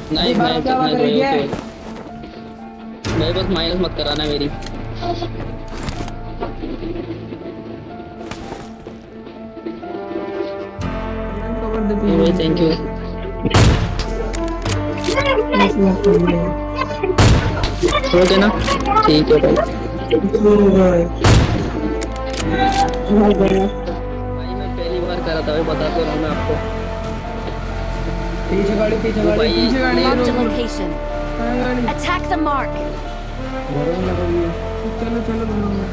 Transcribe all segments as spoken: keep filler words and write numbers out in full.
Nice nice क्या बात nice रही भाई। है? ओके भाई बस माइनस मत कराना मेरी। कवर दे नहीं भाई पीछे थैंक यू। ओके ना ठीक है भाई। भाई मैं पहली बार कर रहा था भाई, बता तो रहा हूँ मैं आपको। पीछे गाड़ी पीछे वो गाड़ी भाई पीछे गाड़ी है। Marked a रोको location. कहाँ है गाड़ी? Attack the mark. घरों में लगी है। चलो चलो घरों में।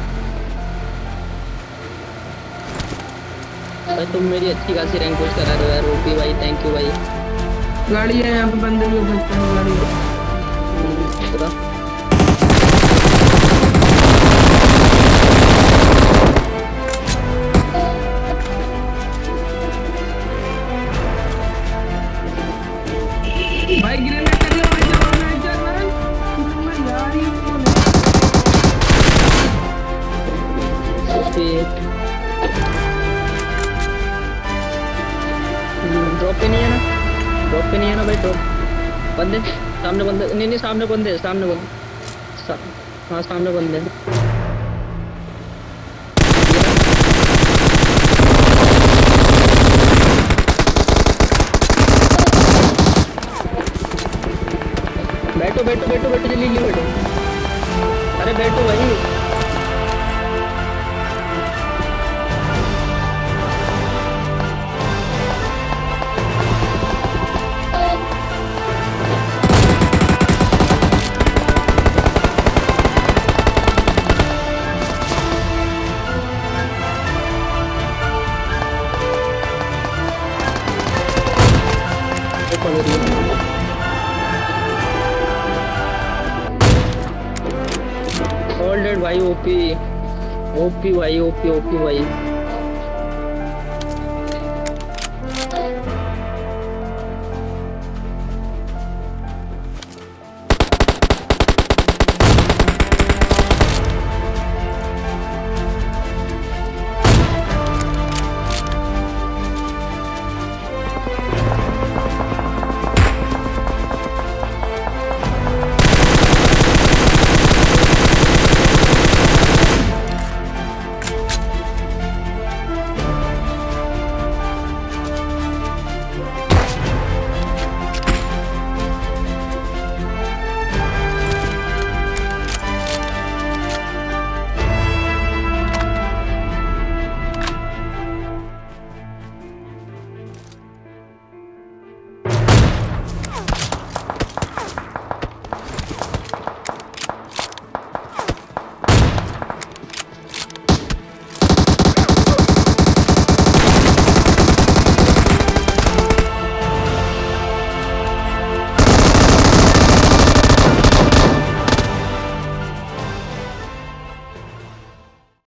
भाई तुम मेरी अच्छी खासी रैंक पुश करा रहे हो यार ओपी भाई, थैंक यू भाई। गाड़ी है यहाँ पे, बंदे भी हो सकते हैं गाड़ी है। हम्म, पूरा भाई ग्रेनेड कर लो भाई, चलो ग्रेनेड चल रहा है यार। ये ओके। ड्रॉप पे नहीं है ना, ड्रॉप पे नहीं है ना भाई, ड्रॉप बंदे सामने, बंदे नहीं नहीं सामने बंदे, सामने बंदे सा, हाँ सामने बंदे हैं। बैठो बैठो बैठो बैठो जल्दी जल्दी बैठो। अरे बैठो भाई। ऑल डेड भाई ओपी ओपी भाई ओपी ओपी भाई।